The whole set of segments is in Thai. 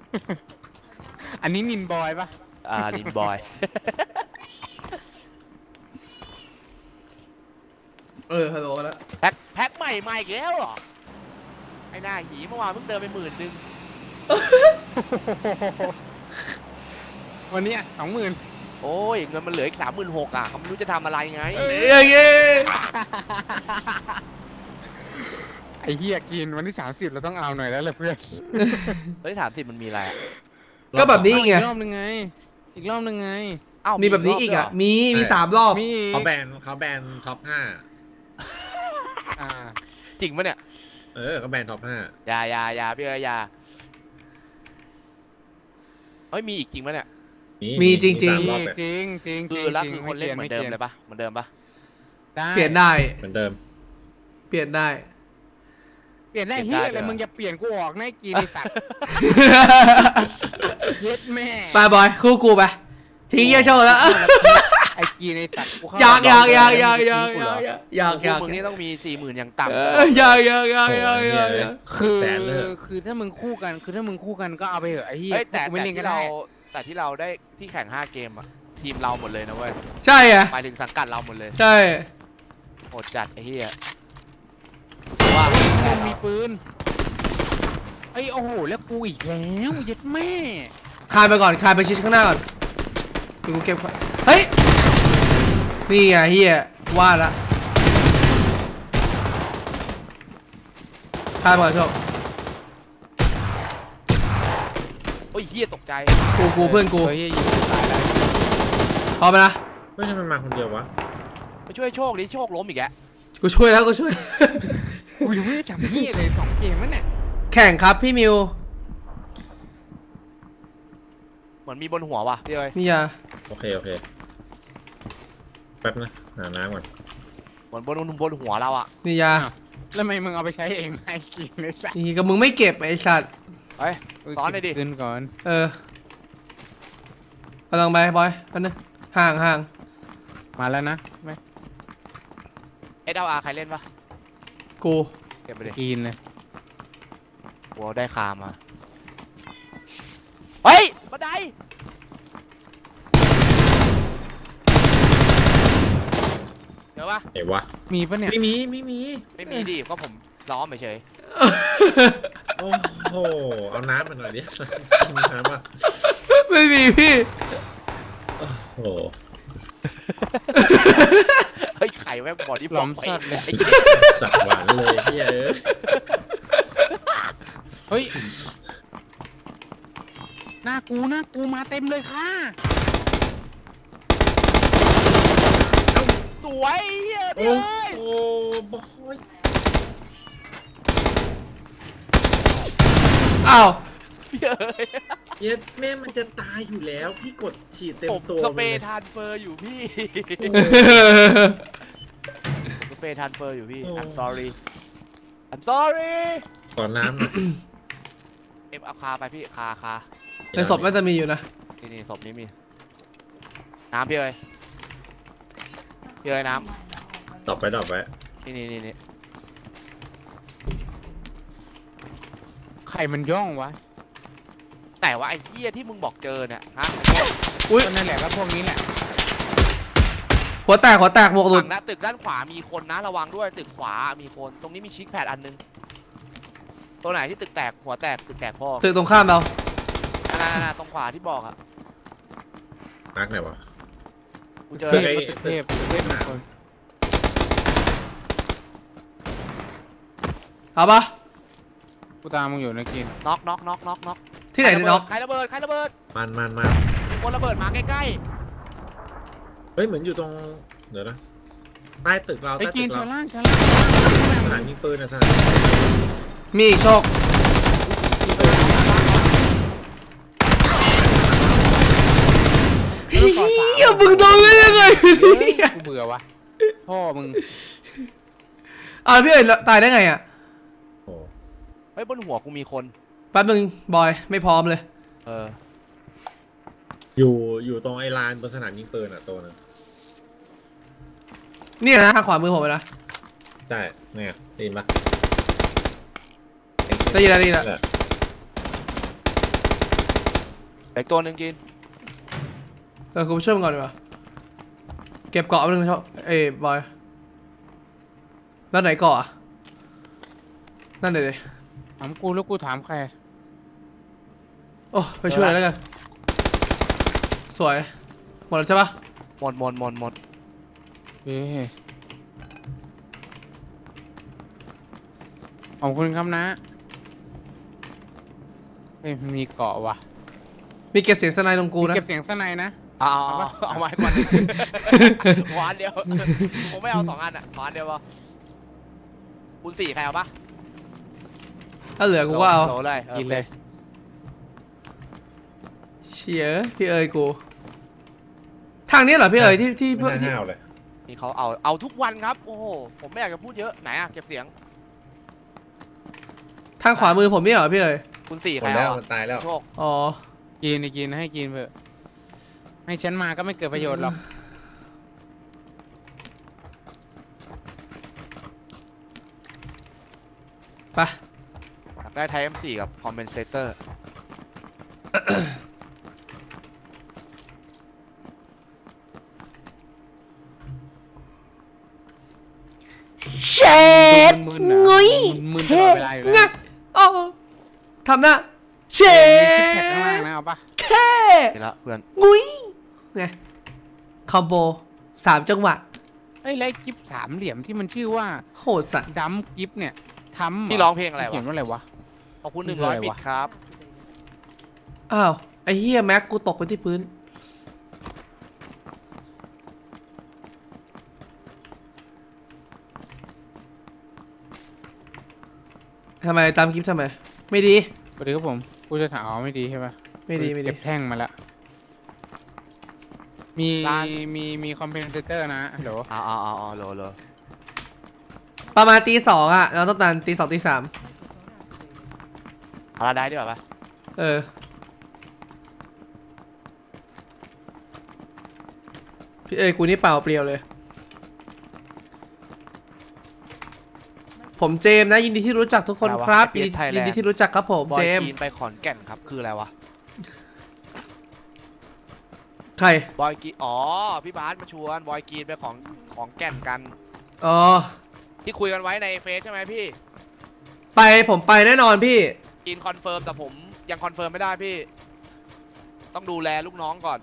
อันนี้นินบอยปะลินบอยฮัลโหลแล้วแพ็คใหม่มาอีกแล้วเหรอไอ้หน้าหีเมื่อวานเพิ่งเดินไป10,000 วันนี้20,000 โอ้ยเงินมันเหลืออีก36,000อ่ะเขาไม่รู้จะทำอะไรไงไอ้เหี้ยกินวันที่30เราต้องเอาหน่อยแล้วแหละเพื่อนวันที่30มันมีอะไรอ่ะก็แบบนี้ไงอีกรอบนึงไงมีแบบนี้อีกอ่ะมี3 รอบเขาแบนท็อป 5 จริงปะเนี่ยเขาแบนท็อป 5 อย่าพี่ยาเฮ้ยมีอีกจริงปะเนี่ยมีจริงคือแล้วคือคนเล่นเหมือนเดิมเลยปะเหมือนเดิมปะเปลี่ยนได้เหมือนเดิมเปลี่ยนได้เฮียอะไรมึงอย่าเปลี่ยนกูออกนะกินไอ้สัตว์เย็ดแม่ไปบอยคู่กูไปทิ้งเยอะโชว์แล้วไอ้กินไอ้สัตว์อยากมึงนี่ต้องมี40,000อย่างต่ำอยากคือถ้ามึงคู่กันก็เอาไปเถอะไอ้เหี้ยแต่ที่เราได้ที่แข่ง5 เกมอะทีมเราหมดเลยนะเว้ยใช่อะหมายถึงสังกัดเราหมดเลยใช่โหดจัดไอ้เหี้ยว่ามีปืนไอ้โอ้โหแล้วกูอีกแล้วยัดแม่คานไปก่อนคานไปชิดข้างหน้าก่อนดูกูเก็บเฮ้ยนี่ไงเฮียว่าละคานไปก่อนโชคโอ้ยเฮียตกใจกูเพื่อนกูเฮียยิงตายแล้วพอไปนะไม่ใช่มันมาคนเดียววะไปช่วยโชคดิโชคล้มอีกแกกูช่วยแล้วกูช่วยกูยังไม่ได้ทำเฮียเลย2 เกมแล้วเนี่ยแข่งครับพี่มิวเหมือนมีบนหัวว่ะพี่เอ้ยนี่ยาโอเคแป๊บนะหาน้ำก่อนเหมือนบนหัวเราอ่ะนี่ยาแล้วทำไมมึงเอาไปใช้เองไอ้กินไอ้สัตว์นี่ก็มึงไม่เก็บไอ้สัตว์ไปซ้อนเลยดิขึ้นก่อนกำลังไปบอยอันนึงห่างมาแล้วนะไม่ SLRใครเล่นปะกูเก็บไปดิกินเลยกูได้คามาเฮ้ยบันไดเดี๋ยววะมีปะเนี่ยไม่มีดิก็ผมล้อมเฉยโอ้โหเอาน้ำมาหน่อยดิมีน้ำป่ะไม่มีพี่โอ้โหเฮ้ยไข่แม่งบอดี้บล็อกสัตว์เลยสัตว์หวานเลยพี่เฮ้ยหน้ากูมาเต็มเลยค่ะสวยเฮ้ยโอ้บอยอ้าวเย็ดแม่มันจะตายอยู่แล้วพี่กดฉีดเต็มตัวสเปรย์ทานเฟอร์อยู่พี่สเปรย์ทานเฟอร์อยู่พี่ I'm sorry ขอน้ำหน่อยเอาคาไปพี่คาในศพน่าจะมีอยู่นะนี่ศพนี้มีน้ำพี่เอ้ยน้ำดอกไปนี่ใครมันย่องวะแต่ว่าไอ้เหี้ยที่มึงบอกเจอเนี่ยฮะอุ้ยนั่นแหละก็พวกนี้แหละหัวแตกหมวกหลุดนะตึกด้านขวามีคนนะระวังด้วยตึกขวามีคนตรงนี้มีชิคแพดอันนึงตัวไหนที่ตึกแตกหัวแตกตึกแตกพ่อตึกตรงข้ามเราตรงขวาที่บอกอะมาร์กไหนวะกูเจอเทพหนาเอาปะกูตามมึงอยู่นะกินน็อกที่ไหนน็อกใครระเบิดมันมีคนระเบิดมาใกล้เฮ้ยเหมือนอยู่ตรงเดี๋ยวนะใต้ตึกเราไอ้กินชั้นล่างสนามยิงปืนนะสนามมีโชคเฮียมึงโดนได้ยังไงกูเบื่อวะพ่อมึงพี่เอ๋ตายได้ไงอ่ะเฮ้ยบนหัวกูมีคนแป๊บนึงบอยไม่พร้อมเลยอยู่ตรงไอ้ลานบนสนามยิงปืนอ่ะตัวนึงนี่นะทางขวามือผมนะใช่เนี่ยได้ยินปะได้ยินแล้วอีกตัวหนึ่งกินกูไปช่วยมันก่อนดีกว่าเก็บเกาะนึงครับบอยแล้วไหนเกาะนั่นเลยถามกูแล้วกูถามใครโอ้ไปช่วยเลยแล้วกันสวยหมดแล้วใช่ปะหมดเฮ้ยขอบคุณครับนะเฮ้ยมีเกาะว่ะมีเก็บเสียงสไนด์ตรงกูนะเก็บเสียงสไนด์นะเอาไม้ก่อนขวานเดียวผมไม่เอา2 อันอ่ะขวานเดียวพอคุณ4ใครเอาปะถ้าเหลือกูก็เอาโหลเลยกินเลยเชียพี่เอ๋ยกูทางนี้เหรอพี่เอ๋ยที่ไม่น่าที่ห้าวเลยนี่เขาเอาทุกวันครับโอ้โหผมไม่อยากจะพูดเยอะไหนอะเก็บเสียงทางขวามือผมนี่เหรอพี่เอ๋ยคุณ4 หมใครดแล้วเอามันตายแล้วโชคอ๋อกินให้กินเถอะให้ฉันมาก็ไม่เกิดประโยชน์หรอกไปอยากได้ไทม์ M4 กับคอมเพนเซเตอร์เช็ดมึนๆงุยมึนๆตลอดเวลาอยู่แล้วงักอ๋อทำหน้าเช็มีชิปดแพดข้างล่างนะเอาปะแค่นี่ละเพื่อนงุยไงคอมโบ3 จังหวะเอ้ยแล้วไอ้กิฟสามเหลี่ยมที่มันชื่อว่าโหดสัตว์ดัมกิฟเนี่ยทำพี่ร้องเพลงอะไรเขียนวะว่าอะไรวะขอบคุณคืออะไร 100 บิตวะครับอ้าวไอ้เฮียแม็กกูตกไปที่พื้นทำไมตามคลิปทำไมไม่ดีสวัสดีครับผมกูจะถามไม่ดีใช่ปะไม่ดีไม่ดีเก็บแท่งมาละมีร้านมีคอมเพนเซเตอร์นะเดี๋ยวเอาโหลประมาณตี 2อ่ะเราต้องการตี 2 ตี 3 พาราไดซ์ดีกว่าปะพี่เอ้ยกูนี่เปล่าเปลี่ยวเลย ผมเจมส์นะยินดีที่รู้จักทุกคนครับยินดีที่รู้จักครับผมบอเจยมส์กีนไปขอนแก่นครับคืออะไรวะใครบอยกีอ๋อพี่บาสมาชวนบอยกีนไปของแก่นกันอ๋อที่คุยกันไว้ในเฟซใช่ไหมพี่ผมไปแน่นอนพี่กินคอนเฟิร์มแต่ผมยังคอนเฟิร์มไม่ได้พี่ ต้องดูแลลูกน้องก่อน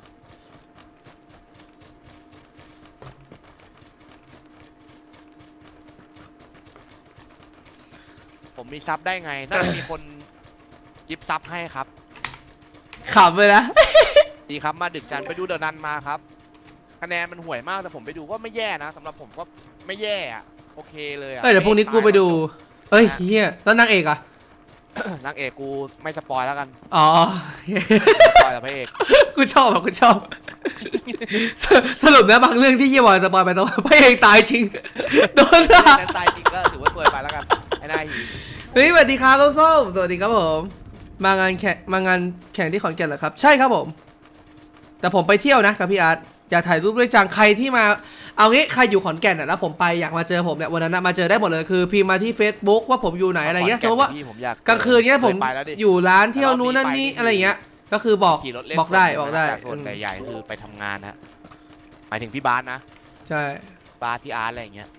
ผมมีซับได้ไง น่าจะมีคนกิฟต์ซับให้ครับขำเลยนะดีครับมาดึกจันไปดูเดอะนันมาครับคะแนนมันห่วยมากแต่ผมไปดูก็ไม่แย่นะสำหรับผมก็ไม่แย่อะโอเคเลยอะเดี๋ยวพรุ่งนี้กูไปดู เอ้ยเฮียแล้วนางเอกอ่ะนางเอกกูไม่สปอยแล้วกันอ๋อสปอยแต่พระเอกกูชอบอ่ะกูชอบ สรุปนะบางเรื่องที่เฮียบอยสปอยไปแต่ว่าพระเอกตายจริง โดนด่านั้นตายจริงก็ถือว่าซวยไปแล้วกันไอ้นายหีเฮ้ยสวัสดีครับส้มสวัสดีครับผม มางานแข่งที่ขอนแก่นเหรอครับ ใช่ครับผม แต่ผมไปเที่ยวนะกับพี่อาร์ตอยากถ่ายรูปด้วยจังใครที่มาเอางี้ใครอยู่ขอนแก่นอ่ะแล้วผมไปอยากมาเจอผมเนี่ยวันนั้นนะมาเจอได้หมดเลยคือพิมพ์มาที่ Facebook ว่าผมอยู่ไหนอะไรเงี้ยสมมติว่าพี่ผมอยากกลางคืนเงี้ยผมไปแล้วดิอยู่ร้านเที่ยวนู้นนั่นนี่อะไรเงี้ยก็คือบอกขี่รถเล่นบอกได้สนบอกได้แต่ส่วนใหญ่ๆคือไปทำงานฮะหมายถึงพี่บาสนะใช่บาสพี่อาร์ตอะไรอย่างเงี้ย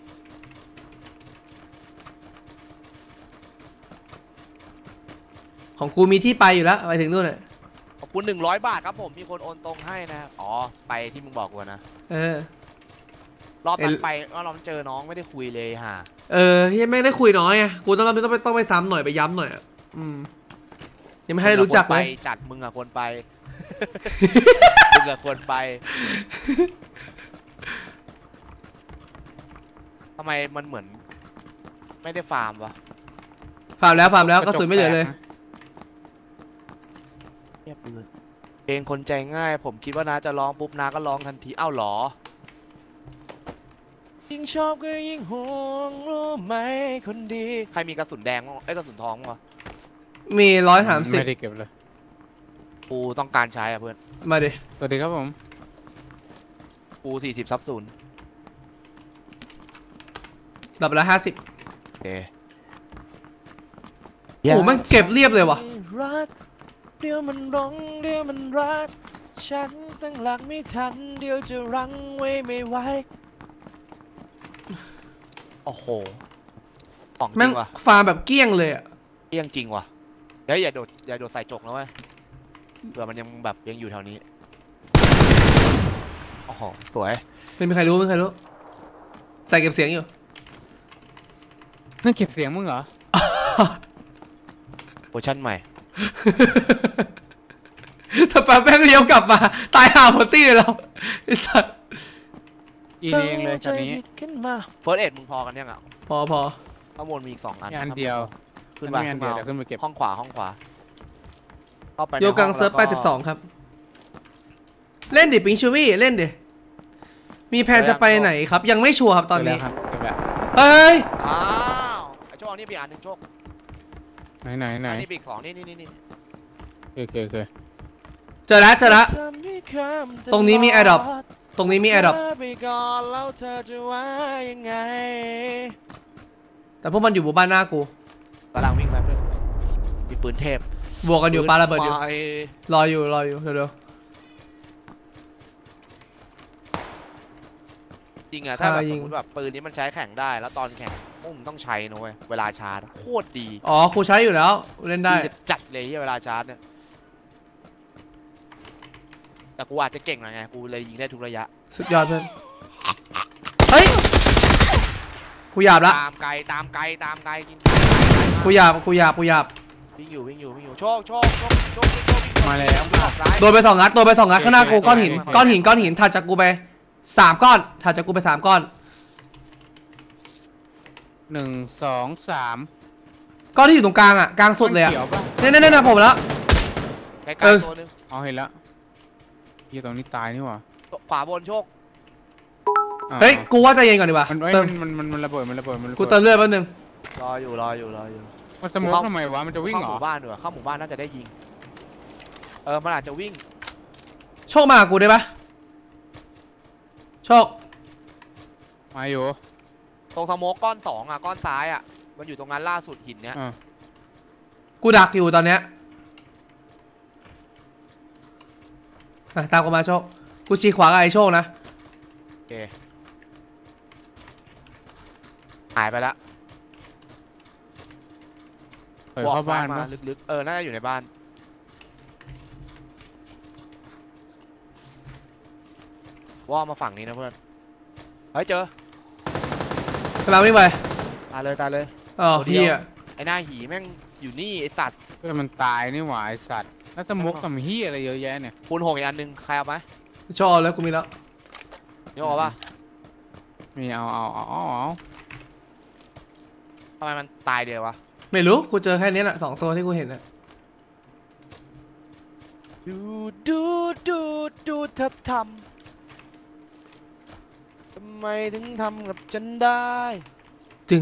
ของกูมีที่ไปอยู่แล้วไปถึงนู่นเลยขอบคุณ100 บาทครับผมมีคนโอนตรงให้นะอ๋อไปที่มึงบอกกูนะ รอบนั้นไปก็เราเจอน้องไม่ได้คุยเลยฮะยังไม่ได้คุยน้อยไงกูต้องไปซ้ำหน่อยไปย้ำหน่อยยังไม่ให้รู้จักเลยจัดมึงอะควรไป มึงอะควรไปทำไมมันเหมือนไม่ได้ฟาร์มวะฟาร์มแล้วก็สวยไม่เหลือเลยเงียบเลยเพลงคนใจง่ายผมคิดว่าน้าจะร้องปุ๊บน้าก็ร้องทันทีเอ้าหรอยิ่งชอบก็ยิ่งห่วงรู้ไหมคนดีใครมีกระสุนแดงมั้งไอ้กระสุนทองมั้งวะมีไม่ได้เก็บเลยกูต้องการใช้อะเพื่อน 130มาดิสวัสดีครับผมกู40 ซับ0 ดับละ50 โอเคโอ้มันเก็บเรียบเลยว่ะเดี๋ยวมันร้องเดี๋ยวมันรักฉันตั้งหลักไม่ทันเดี๋ยวจะรั้งไว้ไม่ไหวโอ้โหของจแม่ริงงว่ะฟาร์มแบบเกลี้ยงเลยอะเอี้ยงจริงว่ะเฮ้ยอย่าโดดใส่จกนะเว้ยเผื่อมันยังแบบยังอยู่แถวนี้โอ้โหสวยไม่มีใครรู้ใส่เก็บเสียงอยู่นั่นเก็บเสียงมึงเหรอเวอร์ชันใหม่ถ้าแป๊บแม่งเลี้ยวกลับมาตายห่าหมดตี้เลยเราไอ้สัตว์อีเองเลยช็อตนี้เฟิร์สเอ็ดมึงพอกันยังอ่ะพอข้างบนมีอีก2 อันมีอันเดียวขึ้นมีมาอันเดียวเดี๋ยวขึ้นไปเก็บห้องขวาเข้าไปในโยกังห้อเซิร์ฟแล้วก็ 82ครับเล่นดิปิงชูวี่เล่นดิมีแผนจะไปไหนครับยังไม่ชัวร์ครับตอนนี้เก็บแล้วครับเก็บแล้วเฮ้ยอ้าวไอโชคนี่ไปอันหนึ่งโชคไหนอันนี้ไปอีก2นี่โอเคเจอแล้วตรงนี้มีแอร์ดรอปตรงนี้มีแอร์ดรอปไปก่อนแล้วเธอจะว่ายังไงแต่พวกมันอยู่หมู่บ้านหน้ากูกำลังวิ่งไปเพื่อนมีปืนเทพบวกกันอยู่ปาระเบิดอยู่ไฟรออยู่เร็วจริงอะถ้าแบบยิสงมมติแบบปืนนี้มันใช้แข่งได้แล้วตอนแข่งพวกมึงต้องใช้นะเว้ยเวลาชาร์จโคตรดีอ๋อครูใช้อยู่แล้วเล่นได้จะจัดเลยที่เวลาชาร์จเนี่ยแต่กูอาจจะเก่งหน่อยไงกูเลยยิงได้ทุกระยะสุดยอดเพื่อนเฮ้ยกูหยาบละตามไกลกินกูหยาบวิ่งอยู่โชคมาแล้วโดนไป2 นัดข้างหน้ากูก้อนหินถัดจากกูไป3 ก้อนถัดจากกูไป3 ก้อน 1 2 3 ก้อนที่อยู่ตรงกลางอ่ะกลางสุดเลยอ่ะเขียวปะเนี่ยผมแล้วไกลเออๆตัวนึงอ๋อเห็นแล้วที่ตรงนี้ตายนี่หว่าขวาบนโชคเฮ้ยกูว่าใจเย็นก่อนดีกว่ามันเติมมันระเบิดมันกูเติมเลือดแป๊บนึงรออยู่มันสมมติทำไมวะมันจะวิ่งเข้าเหรหอมู่บ้านด้วยเข้าหมู่บ้านน่าจะได้ยิงมันอาจจะวิ่งโชคมากับกูได้ปะโชคมาอยู่ตรงสโมกก้อน2อ่ะก้อนซ้ายอ่ะมันอยู่ตรงนั้นล่าสุดหินเนี้ยกูดักอยู่ตอนเนี้ยตามกูมาโชคกูชี้ขวากับไอ้โชคนะโอเคหายไปละเปิดเข้าบ้านมาปะลึกๆน่าจะอยู่ในบ้านว่ามาฝั่งนี้นะเพื่อนเฮ้ยเจอกำลังวิ่งไปตายเลยอ๋อตัวเดีเฮียว ไอ้หน้าหีแม่งอยู่นี่ไอ้สัตว์เพื่อนมันตายนี่หว่าไอสัตว์แล้วสมุกกับเฮียอะไรเยอะแยะเนี่ยคูณ6อีกอันนึงใครเอาไหมโชคเอาแล้วกูมีแล้วนี่บอกว่ามีเอาทำไมมันตายเดียววะไม่รู้กูเจอแค่นี้แหละ2 ตัวที่กูเห็นนะดูเธอทำไมถึงทำกับฉันได้จึง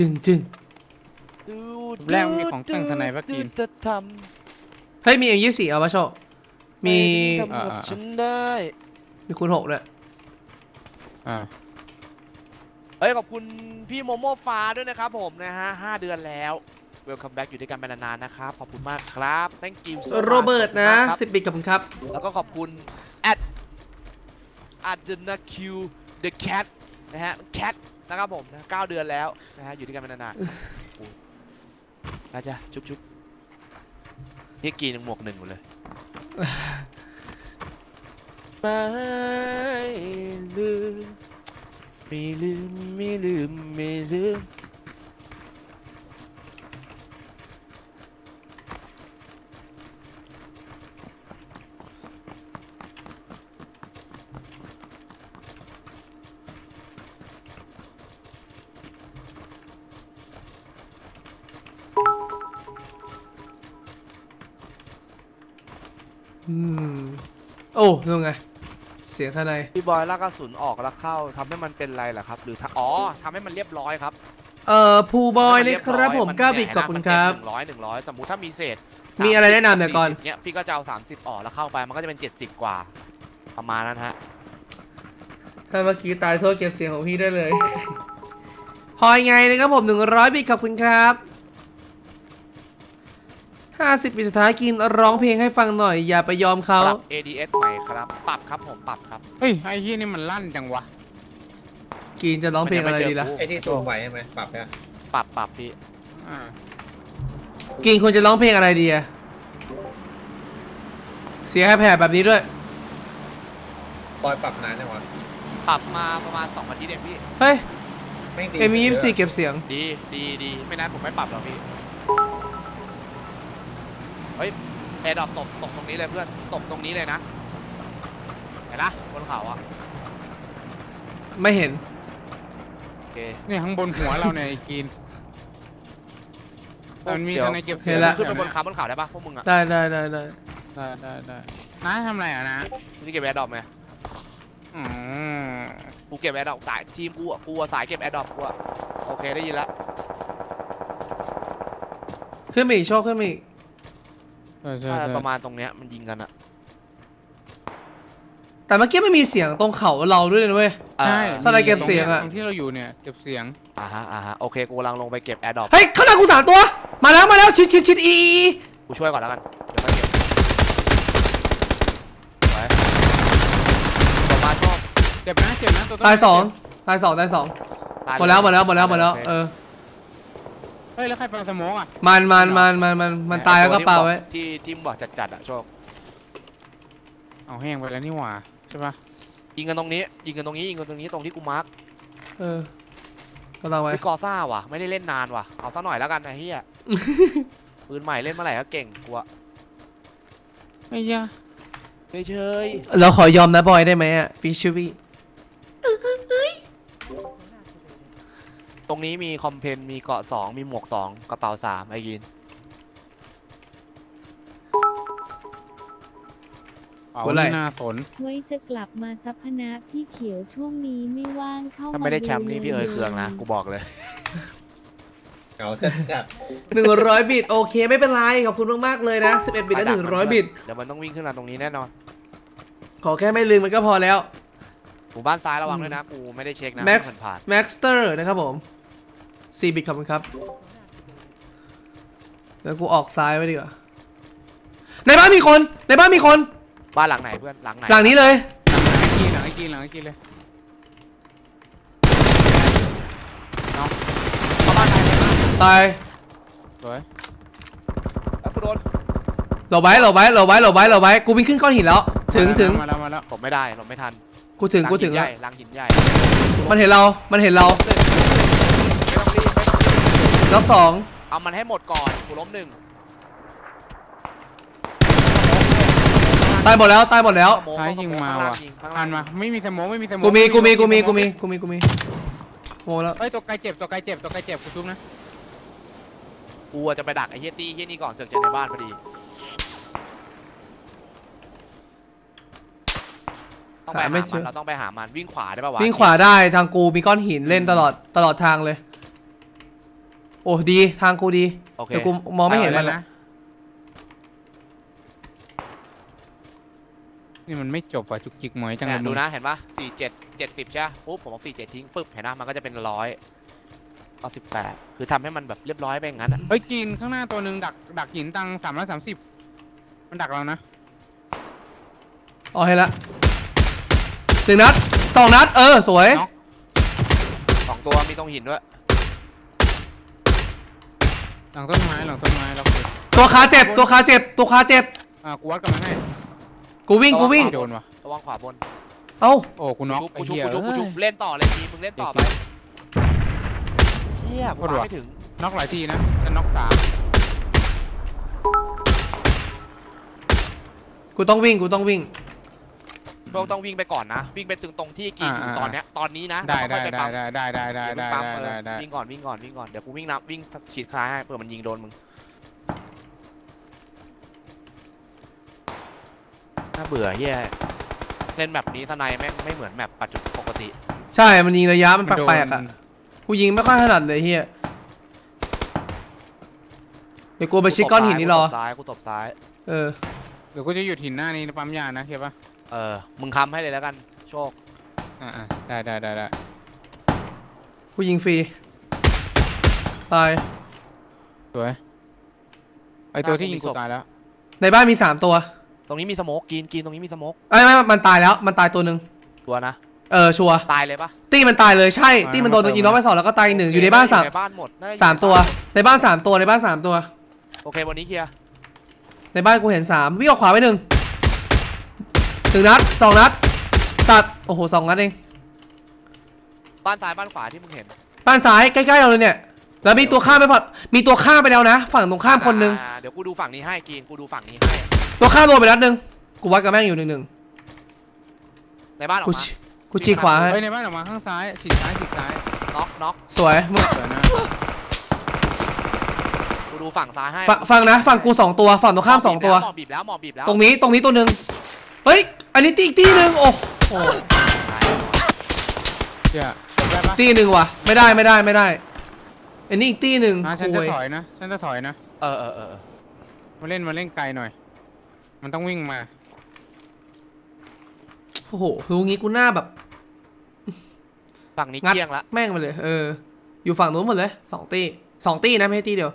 แรกมีของแต่งทนายปะกินดูเธอทเฮ้ยมี M24 เอาปะโชคำมีทำกับฉันได้มีคูณ6ด้วยเฮ้ยขอบคุณพี่โมโม่ฟ้าด้วยนะครับผมนะฮะ5 เดือนแล้ว Welcome back อยู่ด้วยกันไปนานๆนะครับขอบคุณมากครับ Thank you so much โรเบิร์ตนะขอบคุณมากครับ 10 ปีกับคุณครับแล้วก็ขอบคุณ the q the cat นะฮะ cat นะครับผมนะ9 เดือนแล้วนะฮะอยู่ด้วยกันไปนานๆโอ้น่าจะจุ๊บนี่กีนหมวก 1หมดเลยไม่ลืมไม่ลืมโอ้ยังไงเสียงข้างในพี่บอยลากกระสุนออกแล้วเข้าทำให้มันเป็นไรเหรอครับหรือทำให้มันเรียบร้อยครับภูบอยเลยครับผม9 บิตขอบคุณครับ 100สมมุติถ้ามีเศษมีอะไรแนะนำเนี่ยก่อนเนี้ยพี่ก็จะเอา30ออกแล้วเข้าไปมันก็จะเป็น70กว่าประมาณนั้นฮะถ้าเมื่อกี้ตายโทษเก็บเสียงของพี่ได้เลย พอยไงนะครับผม100 บิตขอบคุณครับ 50 ปีสุดท้ายกินร้องเพลงให้ฟังหน่อย อย่าไปยอมเขาปรับ ADS ใหม่ครับปรับครับผมปรับครับเฮ้ยไอ้เฮียนี่มันลั่นจังวะกินจะร้องเพลงอะไรดีล่ะไอ้ที่ตัวไหวใช่ไหมปรับเนี่ยปรับพี่อ่ากินควรจะร้องเพลงอะไรดีอะเสียงแผ่แบบนี้ด้วยปล่อยปรับนานจังวะปรับมาประมาณ2 อาทิตย์เองพี่เฮ้ยไม่ดี M24 เก็บเสียงดีไม่นั้นผมไม่ปรับหรอกพี่เฮ้ยแอร์ดรอปตกตรงนี้เลยเพื่อนตกตรงนี้เลยนะเห็นนะบนเขาอ่ะไม่เห็นโอเคเนี่ยข้างบนหัวเราเนี่ยไอ้กินมันมีทนายเก็บเห็นละขึ้นไปบนเขาได้ปะพวกมึงอ่ะได้ได้น้าทำอะไรอ่ะนะมึงจะเก็บแอร์ดรอปไหมอืมกูเก็บแอร์ดรอปสายทีมกูอ่ะสายเก็บแอร์ดรอปกูอ่ะโอเคได้ยินละขึ้นมาอีกโชคขึ้นมาอีกใช่ประมาณตรงเนี้ยมันยิงกันอ่ะแต่เมื่อกี้ไม่มีเสียงตรงเขาเราด้วยนะเว้ยใช่สไลด์เก็บเสียงอะตรงที่เราอยู่เนี่ยเก็บเสียงอ่าฮะโอเคกูกำลังลงไปเก็บแอร์ดรอปเฮ้ยข้างหน้ากู3 ตัว มาแล้วชิดอีกูช่วยก่อนแล้วกันเดี๋ยวค่อยเก็บไปมาชอบเจ็บนะตัวตาย2ตาย2หมดแล้วเออเฮ้ยแล้วใครปาสโมกอ่ะมันตายแล้วก็เปล่าไว้ที่มึงบอกจัดอ่ะโชคเอาแห้งไปแล้วนี่หว่าใช่ปะยิงกันตรงนี้ตรงที่กูมาร์คเออก็เราไว้พี่กอซ่าว่ะไม่ได้เล่นนานว่ะเอาซะหน่อยแล้วกันไอ้เหี้ย ปืนใหม่เล่นเมื่อไหร่ก็เก่งกูอะไอ้ยะเฉยเราขอยอมนะบอยได้ไหมอะฟิชวี่ตรงนี้มีคอมเพนมีเกาะ2มีหมวก2กระเป๋า3ไอ้ยินเอาที่หน้าสนไว้จะกลับมาซัพพนะพี่เขียวช่วงนี้ไม่ว่างเข้ามาถ้าไม่ได้แชมป์นี่พี่เอ๋ยเคืองนะกูบอกเลยเก่าจัด 100 บิตโอเคไม่เป็นไรขอบคุณมากๆเลยนะ11 บิตและ100 บิตเดี๋ยวมันต้องวิ่งขึ้นมาตรงนี้แน่นอนขอแค่ไม่ลืมมันก็พอแล้วหมู่บ้านซ้ายระวังด้วยนะกูไม่ได้เช็คนะ Max ผ่านแม็กสเตอร์นะครับผม4 บิตขอบคุณครับแล้วกูออกซ้ายไว้ดีกว่าในบ้านมีคนบ้านหลังไหนเพื่อนหลังไหนหลังนี้เลยหลังไอ้กินเลยเข้าบ้านไหนเลยนะตายสวยแล้วกูโดนหลบไว้กูวิ่งขึ้นก้อนหินแล้วถึงมาแล้วหลบไม่ได้หลบไม่ทันกูถึงใหแล้ญ่วหลังหินใหญ่มันเห็นเราไม่ต้องรีบล็อก2 เอามันให้หมดก่อนกูล้ม1 ตายหมดแล้วท้ายยิงมาว่ะผ่านมาไม่มีสโมกกูมีโมแล้วเฮ้ยตัวไกลเจ็บกูทุบนะกูจะไปดักไอ้เฮียตี้เฮียนี่ก่อนเสือกเจอในบ้านพอดีต้องไปหามันเราต้องไปหามันวิ่งขวาได้ป่าวะวิ่งขวาได้ทางกูมีก้อนหินเล่นตลอดทางเลย โอ้ดีทางกูดีโอเคแต่กูมองไม่เห็นมันนะนี่มันไม่จบอ่ะจุกจิกหมอยจังเนี่เลย ยดูนะเห็นปะ47 70ใช่ปะปุ๊บผมเอา47ทิ้งปึ๊บเห็นนะมันก็จะเป็น100เอา18คือทำให้มันแบบเรียบร้อยไปอย่างนั้นอ่ะเฮ้ยกินข้างหน้าตัวหนึ่งดักหินตัง330มันดักเรานะอ๋อเห็นละ1 นัด 2 นัดสวย 2 ตัวมีตรงหินด้วยหลังต้นไม้เราคือตัวขาเจ็บกูวัดกันมาให้กูวิ่งโดนว่ะระวังขวาบนเอ้าโอ้กูน็อกชุบไอ้เหี้ยกูเล่นต่อเลยทีมึงเล่นต่อไปเฮียกูมาไม่ถึงน็อกหลายทีนะแต่น็อก3 กูต้องวิ่งต้องวิ่งไปก่อนนะวิ่งไปถึงตรงที่กีอยู่ตอนนี้นะได้วิ่งก่อนเดี๋ยวกูวิ่งฉีดคลายให้เผื่อมันยิงโดนมึงน่าเบื่อเฮียเล่นแบบนี้ทนายแม่งไม่เหมือนแมปปัจจุบันปกติใช่มันยิงระยะมันแปลกๆอ่ะกูยิงไม่ค่อยถนัดเลยเฮียเดี๋ยวกูไปชิดก้อนหินนี่รอกูตบซ้ายเดี๋ยวกูจะหยุดหินหน้านี้ปั๊มยานะเข้าปะมึงค้ำให้เลยแล้วกันโชคได้กูยิงฟรีตายสวยไปไอตัวที่ยิงกูตายแล้วในบ้านมี3ตัวตรงนี้มีสโมกกินตรงนี้มีสโมกไม่มันตายแล้วมันตายตัวหนึ่งตัวนะชัวร์ตายเลยปะตี้มันตายเลยใช่ตี้มันโดนยิงน็อกไป2แล้วก็ตาย1อยู่ในบ้าน3 ในบ้านหมด 3ตัวในบ้าน3ตัวในบ้าน3ตัวโอเควันนี้เคลียร์ในบ้านกูเห็น3วิ่งออกขวาไป1นัด2นัดตัดโอ้โห2นัดเองบ้านซ้ายบ้านขวาที่มึงเห็นบ้านซ้ายใกล้ๆเราเลยเนี่ยแล้วมีตัวข้ามไปฝั่งมีตัวข้ามไปแล้วนะฝั่งตรงข้ามคนนึงเดี๋ยวกูดูฝั่งนี้ให้กินกูดูฝั่งนี้ให้ตัวข้ามโดนไปนัดนึงกูวัดกับแม่งอยู่1-1 ในบ้านออกมากูชี้ขวาให้เฮ้ยในบ้านออกมาข้างซ้ายฉีกซ้ายน็อกสวยมึงสวยนะกูดูฝั่งซ้ายให้ฟังนะฝั่งกู2ตัวฝั่งตรงข้าม2ตัวหมอบบีบแล้วตรงนี้ตัวนึงเฮ้ยอันนี้อีกตีนึงโอ้โหเดี๋ยวจบได้ปะตีนึงว่ะไม่ได้อันนี้อีกตีนึงฉันจะคุยถอยนะฉันจะถอยนะเออมาเล่นไกลหน่อย มันต้องวิ่งมาโอ้โหรู้งี้กูหน้าแบบฝั่งนี้งัดเกลี้ยงละแม่งไปเลยอยู่ฝั่งนู้นหมดเลย2ตีนะไม่ใช่ตีเดียว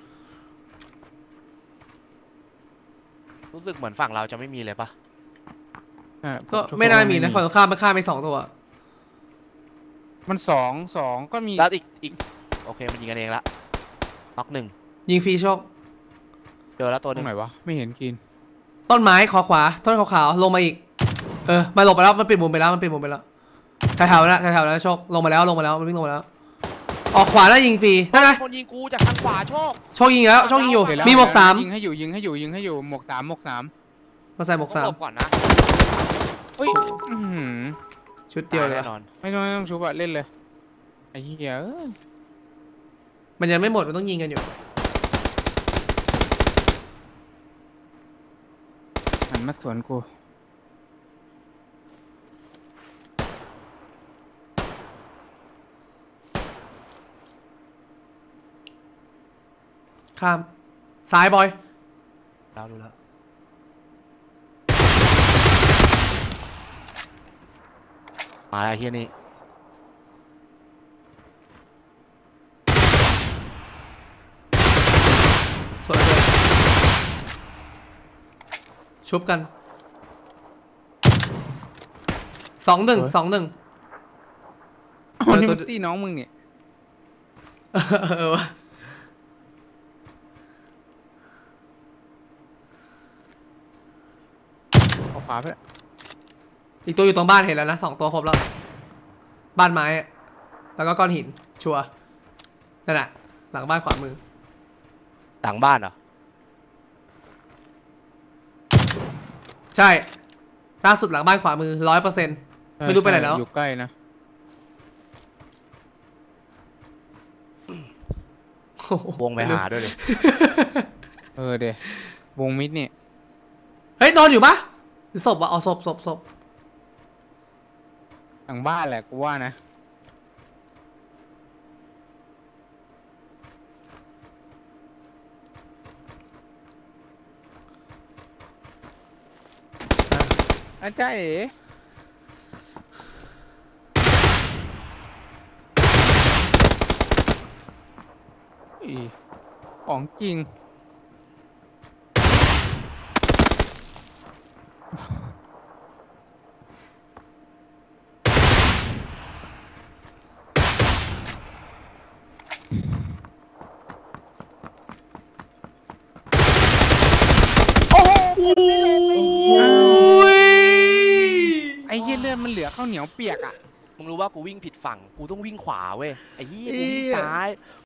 รู้สึกเหมือนฝั่งเราจะไม่มีเลยปะก็ไม่น่ามีนะฝั่งตรงข้ามมันฆ่าไป2ตัวมันสองก็มีแล้วอีกโอเคมันยิงกันเองละน็อก1 ยิงฟรีโชคเจอแล้วตัวตหรนึ่งงไหนวะไม่เห็นกินต้นไม้ขวาต้นขาวๆลงมาอีกมาหลบไปแล้วมันปิดมุมไปแล้วแถวๆนั้นโชคลงมาแล้วมันวิ่งลงมาแล้วออกขวาแล้วยิงฟรีนั่นไงคนยิงกูจากทางขวาโชคโชคยิงแล้วโชคยิงอยู่เห็นแล้วมีหมวก3 ยิงให้อยู่หมวกสามมาใส่หมวกหลบก่อนนะเฮ้ยอื้อหือ 3ชุดเดียวเลยแน่นอนไม่ต้องชุบอะเล่นเลยไอ้เหี้ยเอ้ยมันยังไม่หมดมันต้องยิงกันอยู่หันมาสวนกูข้ามซ้ายบอยเราดูแล้วมาแล้วเฮียนี่สวยเลยชุบกัน2-1 อ๋อนี่มันตีน้องมึงเนี่ยวะเอาขวาไปอีกตัวอยู่ตรงบ้านเห็นแล้วนะ2ตัวครบแล้วบ้านไม้อะแล้วก็ก้อนหินชัวร์นั่นแหละหลังบ้านขวามือหลังบ้านเหรอใช่ล่าสุดหลังบ้านขวามือ 100%ไม่รู้ไปไหนแล้วอยู่ใกล้นะวงไปหาด้วยเลยเดี๋ยววงมิดเนี่ยเฮ้ยนอนอยู่ปะหรือศพวะเอาศพหลังบ้านแหละกูว่านะอาจารย์เอ๋ของจริงไอ้เหี้ยเลือดมันเหลือข้าวเหนียวเปียกอ่ะมึงรู้ว่ากูวิ่งผิดฝั่งกูต้องวิ่งขวาเว้ยไอ้เหี้ยกูวิ่งซ้าย